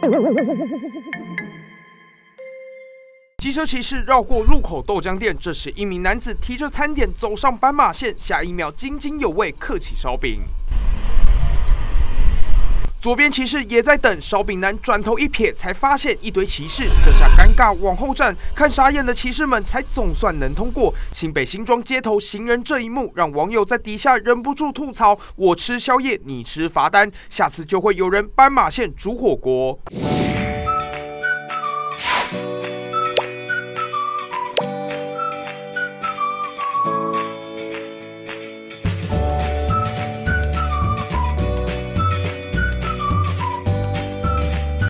机车骑士绕过路口豆浆店，这时一名男子提着餐点走上斑马线，下一秒津津有味嗑起烧饼。左边骑士也在等，烧饼男转头一瞥，才发现一堆骑士，这下尴尬往后站，看傻眼的骑士们才总算能通过。新北新庄街头行人这一幕，让网友在底下忍不住吐槽：我吃宵夜，你吃罚单，下次就会有人斑马线煮火锅。